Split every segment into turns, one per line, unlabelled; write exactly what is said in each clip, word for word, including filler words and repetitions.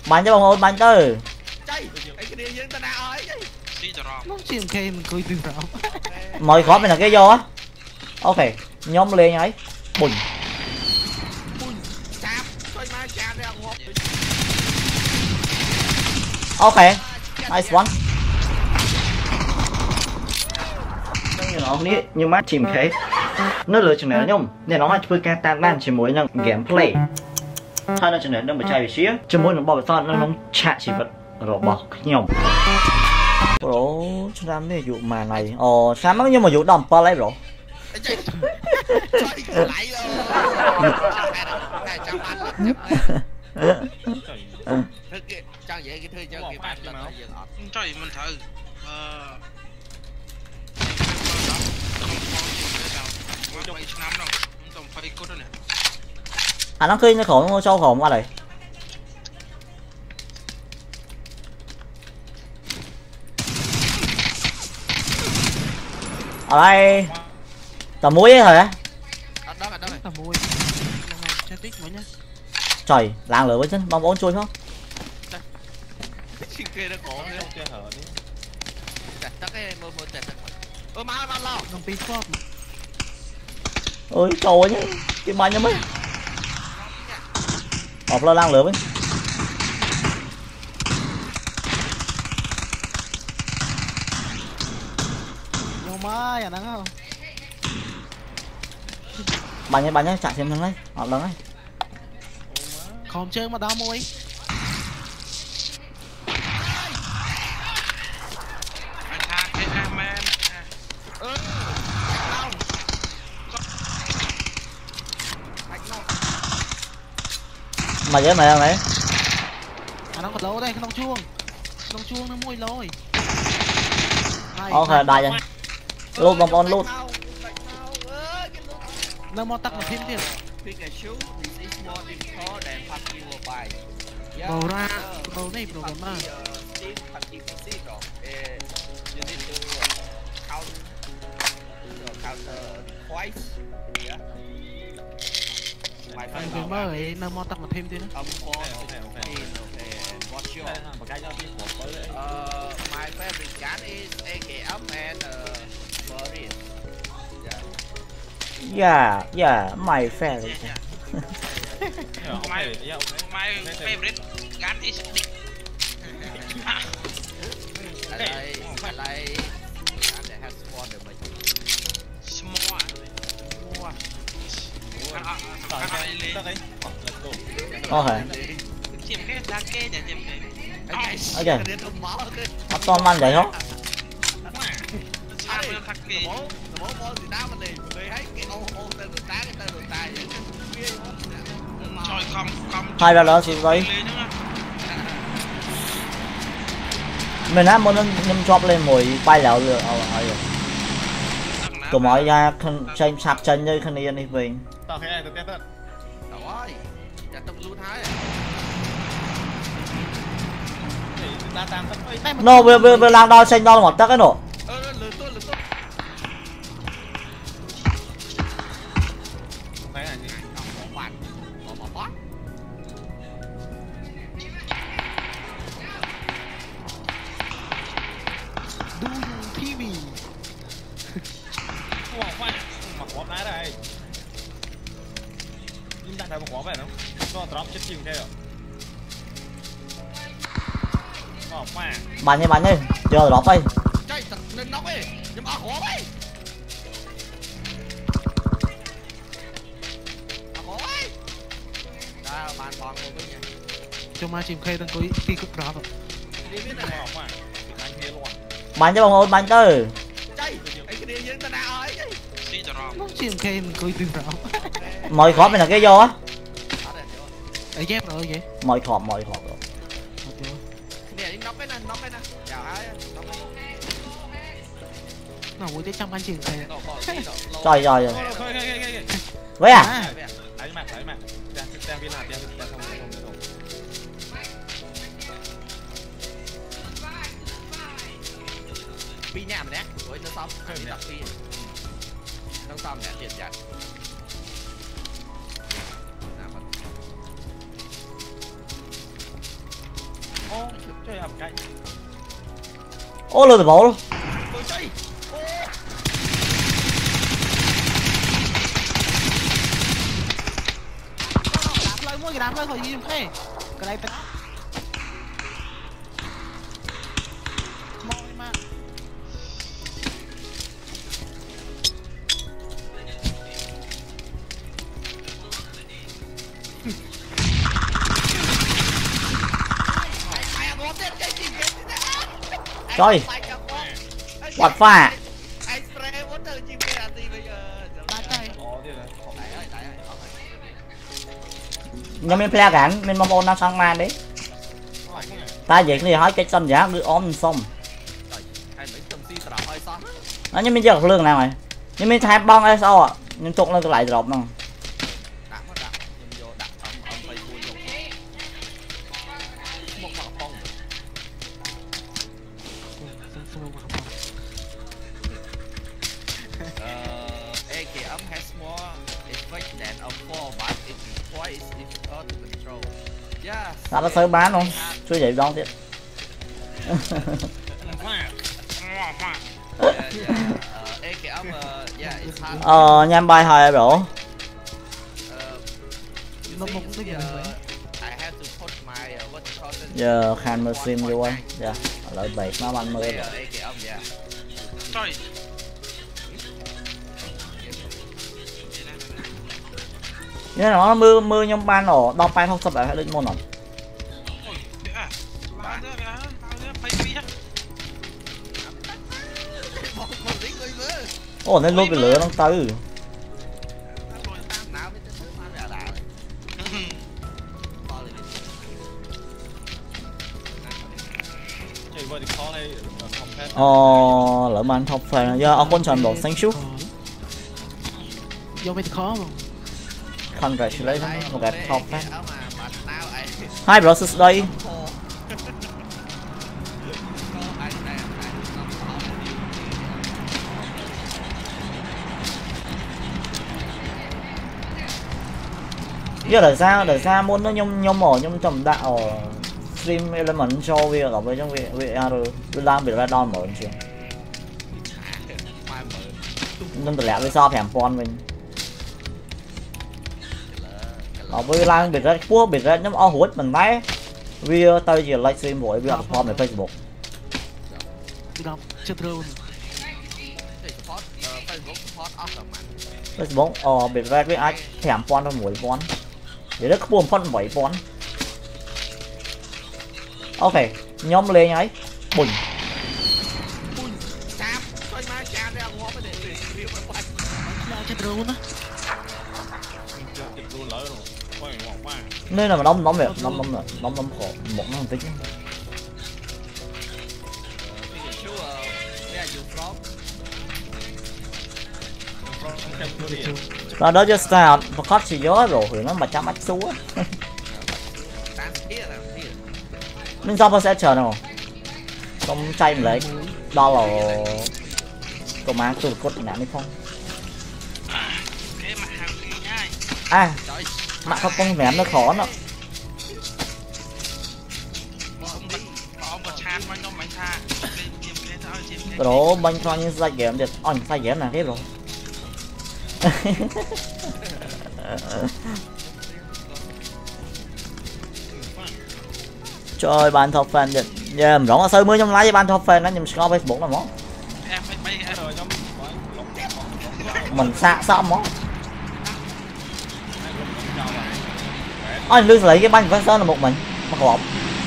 Bắn cho bông ôn bắn tư.
Nó chìm kê mình cười từ đó.
Mọi khó mình là cái vô á. Ok, nhóm lên ấy. Bùn. Ok, nice one. Nó ní nhưng mà chìm thế. Nó lựa chừng này nhung. Nên nó hay chơi ca tan ban chỉ mỗi năng gameplay. Thôi nó chừng này nó mà chạy về xía. Chứ mỗi nó bỏ về son nó nó chạ chỉ vật rồi bỏ nhung. Bro, chúng ta mới dụ mà này. Ồ, sao mất nhưng mà dụ đòn po lấy bro.
Cho vậy cái thư cho cái bạn lên là dừng ọt.
Trời mình thử.
À nó khi nó khổ nó sâu khổ qua đây. Ở đây tầm muối ấy thôi á.
Đó rồi đó rồi.
Tầm muối. Cho tích mới nhá.
Trời, làng lửa với chân bóng bốn chui không?
Xin kia nó cổ nữa. Chơi hở đi. Chắc cái mơ mơ tẹt. Ơ má má lao.
Không tí spot.
Ôi trời ơi, cái bánh nhá mấy. Ọp lên làng lửa với.
Nhiều má, à nắng không?
Bánh nhá bánh nhá chạy thêm thằng đấy. Ọp lần đấy.
Không chơi mà đau môi.
Mà với mày không đấy?
À nó còn lâu đây, nó chuông. Nó chuông nó môi lôi.
Ok, đại rồi. Lút bóng bóng lút.
Nó mò tắc một thêm tiền. Bầu ra, bầu này bầu mà. Anh vừa mơ ấy, nó mò tắc một thêm tiền đó.
My favorite gun is A K M and Marine.
Yeah, yeah, my favorite.
My my favorite gun is
I like I like gun that has small damage.
small.
Ok.
Chìm cái ra kê để chìm cái.
Ok. Bắt con man vậy không? Hai ra đó xin vậy. Mình á muốn nhâm chop lên mùi bay lẹo được. Tụi mọi ra chân sạp chân như khăn yên đi về. No, vừa vừa vừa làm đo xanh đo một tắc cái nổ.
Thấy một quả vậy không? Có drop chết chim thế rồi. Bỏ mà.
Bắn đi bắn đi. Chờ drop đây.
Chơi thật nên nóc ấy. Nhưng mà khó ấy. Khó ấy. Ra bàn bòn của mình nha.
Cho ma chìm khay đang có đi cực drop.
Đi biết này.
Bỏ mà. Anh kia luôn.
Bắn cho bông ôn bắn tư.
Chơi. Anh cái đi với ta nào ấy.
Nó chìm khay mình cười từ drop.
Mọi khó mình là cái vô á.
Ấy dép rồi vậy.
Mọi khó mọi khó rồi.
Nè đi nóc cái nè, nóc cái nè. Chào ai. Nóc cái.
Nó vui tới trăm anh chìm khay.
Trời trời rồi. Với à?
Đấy mà, đấy mà. Đang đang viên nào, đang đang không không không.
Pi nhà mình nè. Rồi nó xong, đi tập pi. Nó xong nè, tiền chặt.
ô chơi hầm cạnh
ô lừa từ bộ luôn
Tôi chơi.
đạp lên mua cái đạp lên thôi gì thế cái này mau đi mà
trời quạt pha
Anh spray water chim kia là gì bây giờ?
ba tay
ó thế này
Đấy ơi, đấy ơi.
nhưng mình plea gắn mình mong ôn năm sang man đấy ta vậy thì hỏi cái sân giá cứ ôm xong
Anh mấy chồng si tao hơi sao?
nó nhưng mình chưa được lương nào rồi nhưng mình thay bong ai sao ạ nhưng trục lên cái lại drop nó
Đạp nó đạp, nhưng vô đạp ông ông phải buồn dùng. Một bảo phong. Uh, A K M has more effect than a four, but it is quite difficult to control. Yes.
sao nó sớm bán không chưa vậy đón tiếp
Yeah, yeah. Uh, A K M, uh, yeah, it's hard.
ờ nham bay hơi bro
Uh,
nó
you
một
see,
cái
you
gì
see,
vậy
uh, I have to put my uh, what you call it?
giờ khan mơ sim vô anh dạ lợi bait nó bắn mơ
Yeah,
rồi
A K M, yeah.
Trời.
nhưng nó mưa mưa nhom ban ở đọc bài không sắp lại hay lên môn nào
Ôi, kìa. Bao nhiêu kìa, bao nhiêu phải biết.
Một một tí người mơ.
ồ nên luôn bị lửa nó tư
Rồi tam nào mới tới mà là đà. To lên.
chơi vừa thì khó hay compare
ờ lỡ mà anh học phải giờ ông con chọn đồ xanh chút
vô bên khó không
congratulations một cái top phát
Áo mà mà nào ấy.
hai process đây giờ là sao để ra muốn nó nhông nhông mỏ nhông trầm đạo stream element cho việc ở với trong việc việc ar tôi đang bị ra đòn mở chưa nên từ lẽ với sao thèm con mình ở với lang bị ra cua bị ra nhóm o hút mình thấy vì tao chỉ livestream mỗi việc form về Facebook
tự động chưa trâu
Facebook ờ bị ra với ai thèm con trong mỗi con để nó buồn phân bảy con ok nhóm lên ấy bùn
chưa trâu nữa
chụp luôn lỡ rồi quay ngọt quá
nên là mà nóng nóng vậy nóng nóng rồi nóng nóng khổ một nó không tính là đó just start và có chỉ gió rồi thì nó mà chăm ách xuống nên sao sẽ chờ nào không chay lại đó là công an tôi cốt nạn hay không
Cái mặt hàng đi nhai.
à mặt không con ném nó khó nó
Ông bật có một chan mà nó mạnh tha. Lên tìm cái thao chim cái.
đó bánh cho những sai game được ôi sai game là thế rồi trời bạn top fan được giờ rõ là sơi mới trong lái bạn top fan nó nhầm score Facebook là món
Em phải bay em.
rồi nhóm
mình xạ sao món anh lương lấy cái banh phát là một mình mà khổ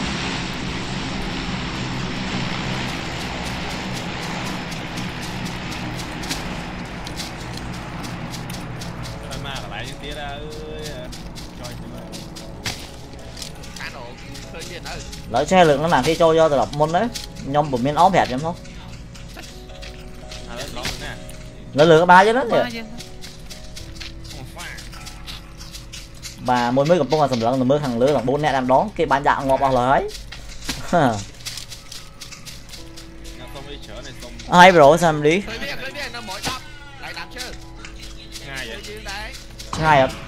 mà lại những tía ra ơi trời
lỡ xe lượng nó làm khi cho do từ đọc môn đấy nhom bùm miên áo bẹt em thôi
à lên lộn nè
lỡ lừa ba chứ đó
ba
kìa
chứ
bà môi mới gặp bông là sầm lợn mới thằng lứa thằng bốn nè làm đón cái ban dạng ngọt bao lời ai bro xem đi ngay ạ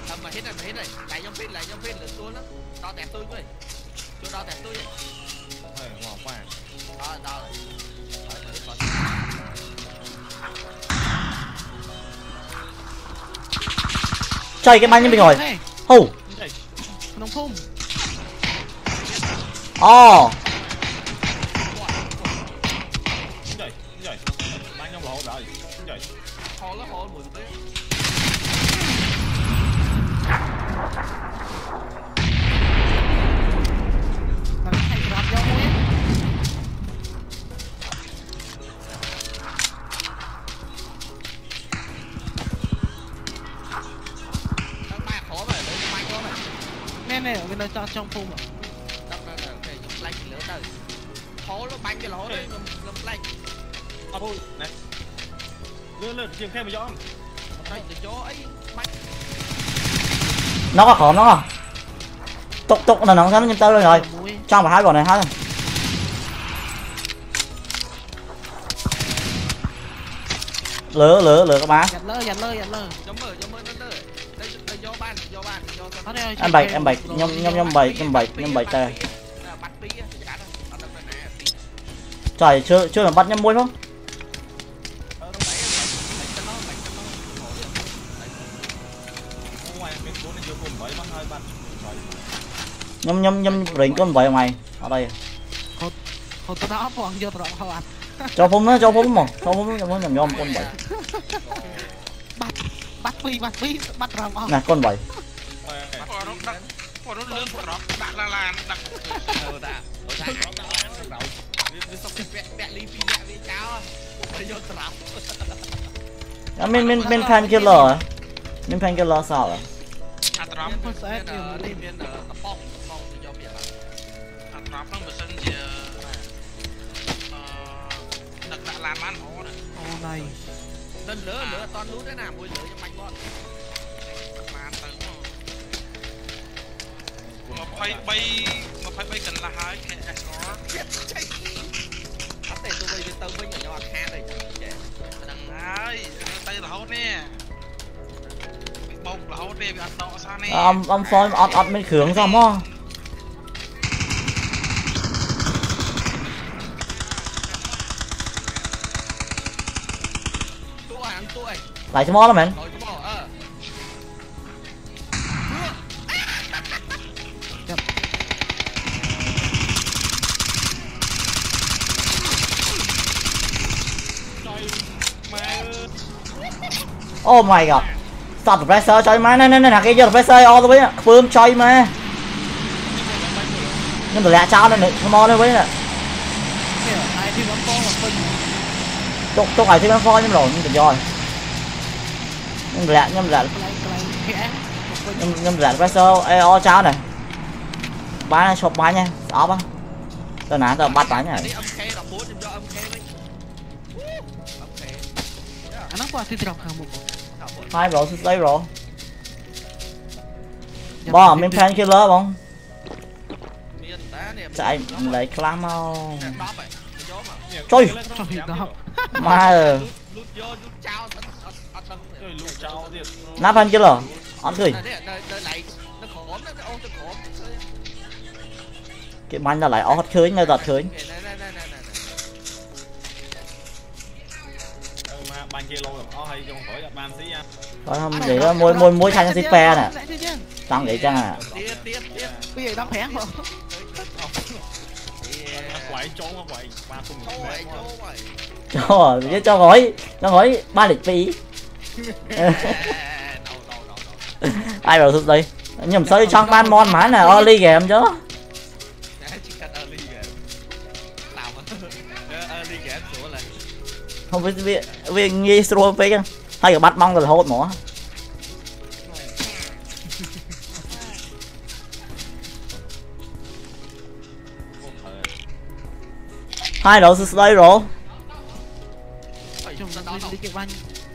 qua.
Đó, đó là.
Chơi cái bánh như mình rồi. Hù.
Nông phun.
Ồ.
Trời, trời. Bánh trong lỗ rồi. Trời.
Ho nó ho mùi tê.
Nó hay drop vô mũi.
Nó ba khó mà, lấy cái bánh đó mà.
Nè nè, ở bên đây cho trong phun à.
Đó, đó, đó, ok, dùng lạnh lửa tới. Khó nó bánh cái lỗ đấy, nó nó lạnh.
À thôi, này. Lươn lươn chìm khe mà gió.
Đây để cho ấy bánh.
Nó có khổm nó không? Tục tục là nó không nhìn tao rồi.
Mũi.
Trong phải hai bọn này hết. Lửa lửa lửa các bác.
Giật lơ, giật lơ, giật lơ.
Cho mơ, cho mơ nó lơ. Đây đây do ban, do ban, do cho.
Nó đây.
Em bạch em bạch nhâm nhâm nhâm bạch nhâm bạch nhâm bạch tê.
Bắt bí á, cá đó. Bắt đâm này nè.
Trời chưa chưa là bắt nhâm muối không? Nhâm nhâm nhâm rình con vậy mày ở đây.
Hồi tao đó còn vô tao không ăn.
Cho phun nó cho phun mà cho phun nó nhầm nhom con vậy.
Bắt bắt bi bắt bi bắt rồng không.
Nè con vậy.
Ủa nó đặt Ủa nó lươn của nó đặt là là đặt
Ừ ta. Ừ ta. Nó xong cái vẹn vẹn ly phi vẹn đi cháu. Nó vô trọc.
À, mình mình mình fan killer. Mình fan killer sao rồi?
à drop
Nó sẽ
Bên ở đây bên ở tập bong, bong thì do biển lắm.
à drop nó bớt sân gì đặt đặt làm ăn hổ này
Ô này.
Tân lửa lửa toàn lút thế nào mùi lửa cho mạnh bọn.
mà tới mà phải bay mà phải bay cần là hai cái có
Bắt để tôi bây giờ tao bây giờ nhỏ kha đây chứ.
đằng ai tay lẩu nè bông lẩu nè bị ăn đỏ sao nè
Ông ông phôi ọt ọt bên khướng sao mo?
Tôi ăn tôi.
Lại cho mo đó mình.
Rồi cho bỏ ờ.
Oh my god. Stop the pressure chơi má nè nè nè cái giờ pressure all the way phương chơi mà. Nhưng mà lẹ cháo lên nữa, mo lên với nè.
Ai thì bắn con mà phân.
Tục tục ai thì bắn phôi nhưng rồi nhưng tình rồi. Nhưng lẹ nhưng lẹ nhưng nhưng lẹ pressure all cháo này. Bán shop bán nha, đó ba. Tao nãy tao bắt bán nha.
Đi âm khe đọc bốn cho âm khe đi. Âm khe.
Anh nó qua thì drop hàng một.
Hai rồi đây rồi. Bỏ mình fan killer không?
Miền tá nè.
Chạy lấy clam không?
Đó vậy. Gió mà.
Trời.
Trời đó.
Mà
Lút vô lút trao ăn ăn
Trời lũ cháu thiệt.
nắp fan killer. Ăn cười.
Đây đây đây lại nó khổm nó cái ô nó khổm.
Cái bánh là lại ót khơi ngay giật khơi.
Này này này này này.
Mà ban kia lâu rồi, ó hay trong khỏi ban xí nha.
Thôi không để đó môi môi môi thành xí phe nè. Tăng để chăng à.
Tiếp tiếp tiếp.
Bây giờ đóng phén rồi.
Quậy trốn không quậy, ba cùng
Chỗ vậy chỗ vậy.
Cho chứ cho gói, cho gói ba lịch phí. Ai rồi thực đây. Nhầm sơi trong ban mon má nè, early game chứ. Không biết vì vì nghi sro phê chứ. Hay là bắt băng rồi hốt mỏ. Hai độ sơ đây rồi.
Chúng ta đi cái banh.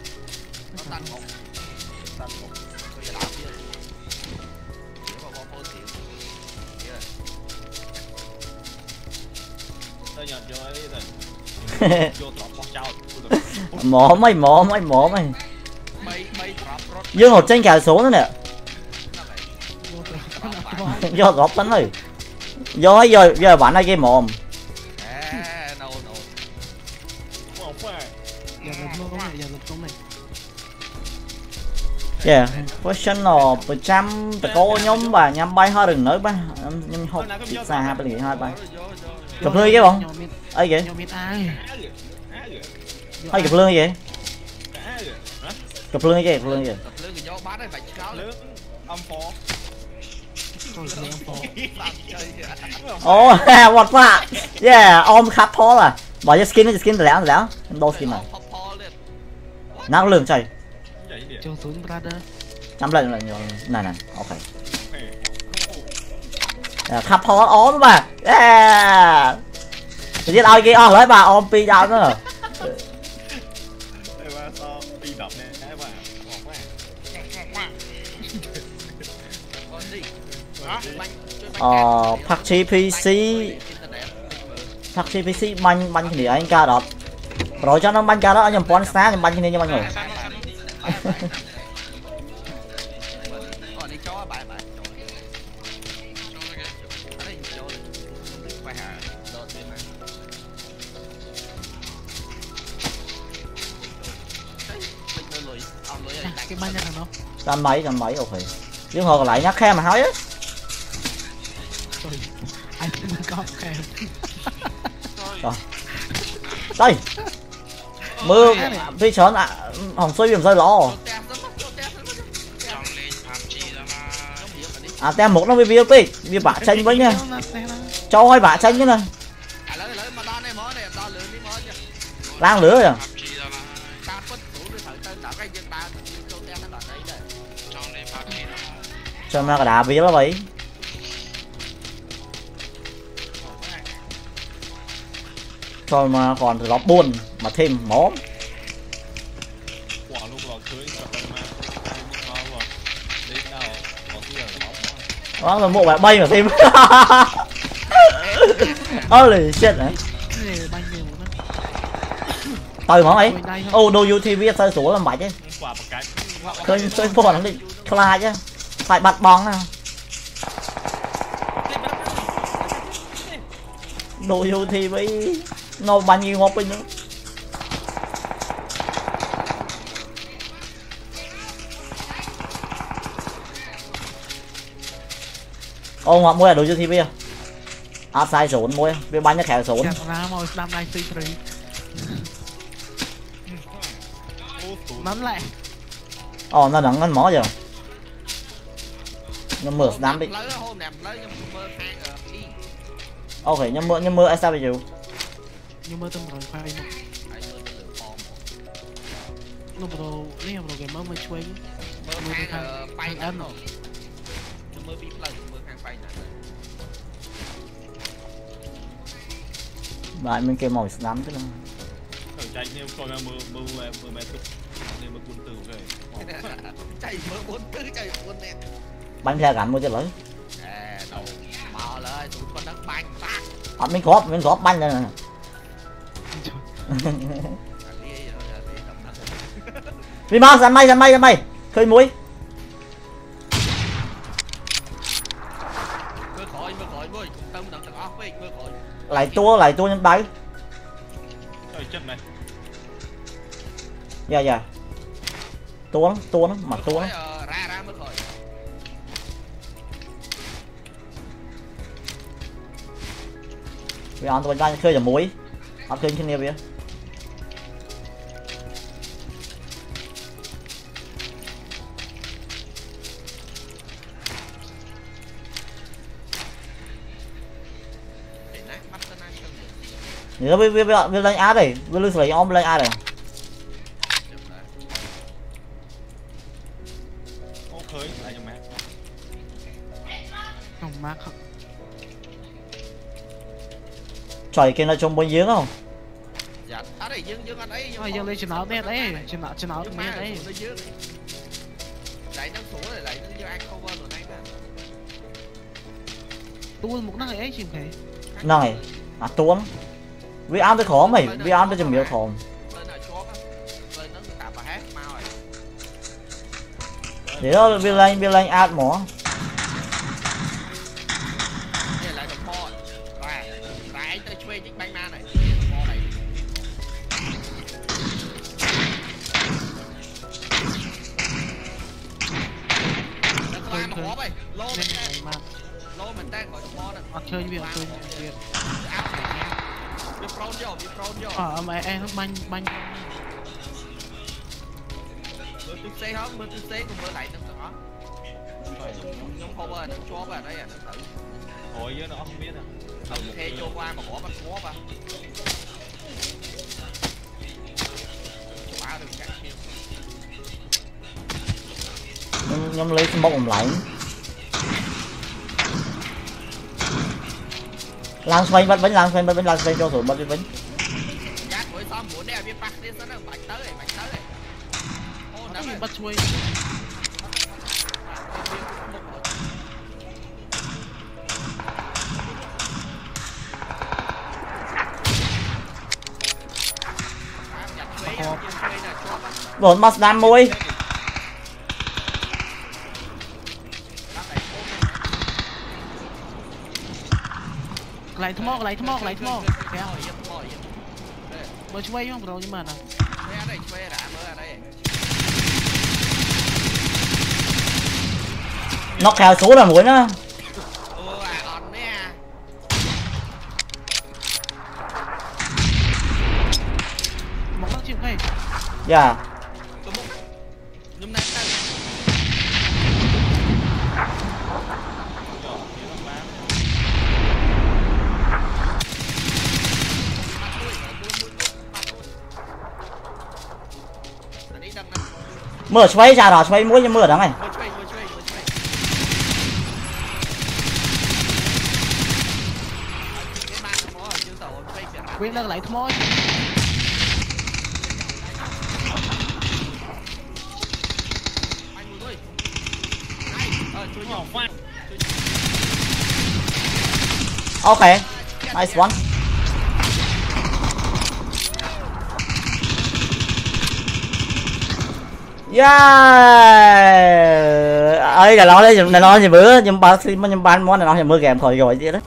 Mỏ mày mỏ mày mỏ mày. Dương một trên cà số nữa nè. Do gọt tấn rồi. Do giờ giờ bạn ai game mồm.
Yeah, question là một trăm tờ cô nhóm và nhắm bay hơi đừng nói ba nhắm hộp xa hai bên hai bay cặp lương cái bọn ấy vậy hay cặp lương vậy cặp lương cái cặp lương vậy oh what fuck yeah om khắp phó là bỏ cho skin cho skin lẻo lẻo đôi skin này nát lương trời chăm lần là này này ok khắp phó ốm mà yeah tự nhiên ai kia on lấy bà ôm pi đau nữa ờ phát chi pê xê phát chi pê xê banh banh thì anh ca đọt rồi cho nó banh ca đó anh nhầm pon xá nhầm banh như như banh rồi
cái banh này nó
trăm mấy trăm mấy ok nhưng họ lại nhắc khe mà hỏi á
anh có khe
đây mưa phi chọn à hồng xuôi làm rơi lò à tem một nó bị viết đi vì bả tranh với nha cho hai bả tranh chứ nè lang lửa rồi cho nó cả đá viết là vậy cho mà còn từ đó buồn mà thêm món đó là một bài bay mà thêm ơ lì shit này từ món ấy ô đô u tv sơ sủa làm bạch ấy khơi chơi phô nó đi khai chứ phải bật bóng nào đồ vô thì với nó bao nhiêu ngọc nữa ô ngọc mua là đồ vô thì bây giờ à sai sốn mua với bán nhắc khẻ sốn
nắm lại
ồ nó đắng ngân mỏ giờ nó mở đám đi ok nhưng mưa nhưng mưa ai sao bây giờ
nhưng mưa tâm rồi khoai nó bắt đầu nếu mà cái mưa mới chui mưa bay ăn rồi mưa bị lần mưa khang bay nè
lại mình kêu màu đám chứ đâu
chạy nhiều coi mưa mưa mưa mẹ tục nên mưa cuốn từ rồi
chạy mưa cuốn từ chạy cuốn nè
bánh theo gắn mua cho lấy
mò lên tụi con đất banh phát
à, mình có mình có banh này nè vì mau dàn bay dàn bay dàn bay khơi muối lại tua lại tua nhân bay dạ dạ tua nó tua nó mà tua nó vì anh tụi mình khơi vào muối anh khơi trên nhiều vậy nó với với với lên á đây với lưu sợi om lên á đây
không mát không
trời kia nó trong bên giếng không
dạ ở đây dương dương anh ấy
thôi dương lên trên nó đấy đấy trên nó trên nó tụi mình đấy
lại nó sủa lại lại nó ăn cover rồi đấy nè
tôi một năng ấy chìm thế
này à tuôn vì ăn tôi khó mày vì ăn tôi chừng miêu thòm để đó vì lên vì lên ăn mỏ
khơi
Có vậy, lô
nên
mình
này
tên,
mà
lô mình tên khỏi mò nè.
ọt chơi việc chơi việc
Áo này nha. Bị prone vô, bị prone vô.
ờ mà em không banh banh
Mưa tu xe không, mưa tu xe cùng mưa lại nữa đó. Nhóm cover nó cho vào đây à, nó tự.
Hồi với nó không biết à.
Ông thế cho qua mà bỏ bắt khó vào. Ba đừng chạy kia.
nhóm nhóm lấy smoke làm lạnh lang xoay bắt bánh lang xoay bắt bánh lang xoay cho rồi bắt bánh
Giác với xong muốn đeo biết bắt đi sao nó bạch tới bạch tới. Ô
nó
nắm
bị
rồi.
bắt chui
bổn mắt đam môi
lại thua mò lại thua mò lại thua mò mới chui không rồi nhưng mà nè
nó kheo số là mũi nó
một nó chịu ngay
dạ mưa xoay ra đó xoay mũi cho mưa đó này
quyết đang lại thua mò
ok nice one yeah ấy là nó đấy này nó gì bữa nhưng ba nhưng ban món này nó thì mưa kèm khỏi rồi vậy đó.